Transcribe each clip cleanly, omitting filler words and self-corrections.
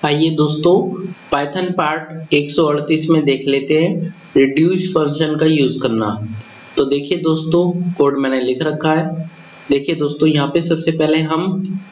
आइए दोस्तों Python part 138 में देख लेते हैं रिड्यूस फंक्शन का यूज करना। तो देखिए दोस्तों कोड मैंने लिख रखा है। देखिए दोस्तों यहाँ पे सबसे पहले हम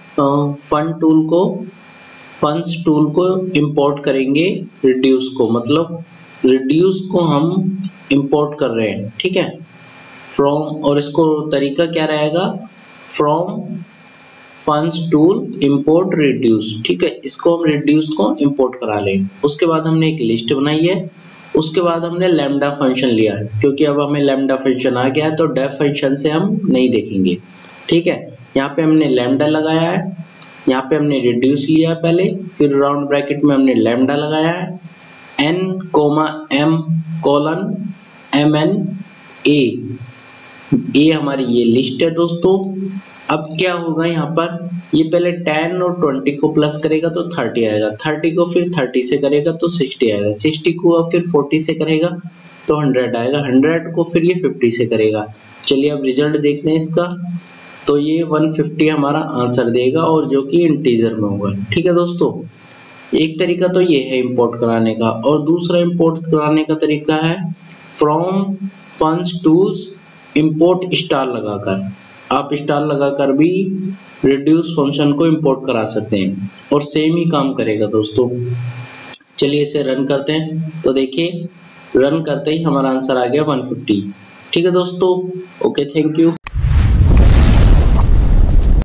फंस टूल को इंपोर्ट करेंगे। रिड्यूस को मतलब रिड्यूस को हम इंपोर्ट कर रहे हैं, ठीक है, फ्रॉम, और इसको तरीका क्या रहेगा, फ्रॉम फंस टूल इंपोर्ट रिड्यूस, ठीक है, इसको हम रिड्यूस को इंपोर्ट करा लें। उसके बाद हमने एक लिस्ट बनाई है, उसके बाद हमने लैम्डा फंक्शन लिया है, क्योंकि अब हमें लैम्डा फंक्शन आ गया है तो डेफ फंक्शन से हम नहीं देखेंगे, ठीक है। यहाँ पे हमने लैम्डा लगाया है, यहाँ पे हमने रिड्यूस लिया पहले, फिर राउंड ब्रैकेट में हमने लैम्डा लगाया है, n,m:\n ए हमारी ये लिस्ट है दोस्तों। अब क्या होगा यहाँ पर, ये पहले 10 और 20 को प्लस करेगा तो 30 आएगा, 30 को फिर 30 से करेगा तो 60 आएगा, 60 को अब फिर 40 से करेगा तो 100 आएगा, 100 को फिर ये 50 से करेगा। चलिए अब रिजल्ट देखते हैं इसका। तो ये 150 हमारा आंसर देगा और जो कि इंटीजर में होगा, ठीक है दोस्तों। एक तरीका तो ये है इंपोर्ट कराने का, और दूसरा इंपोर्ट कराने का तरीका है फ्रॉम फंस टूल्स इंपोर्ट स्टार लगाकर। आप स्टार लगाकर भी रिड्यूस फंक्शन को इंपोर्ट करा सकते हैं और सेम ही काम करेगा दोस्तों। चलिए इसे रन करते हैं। तो देखिए रन करते ही हमारा आंसर आ गया 150, ठीक है दोस्तों। Okay, thank you.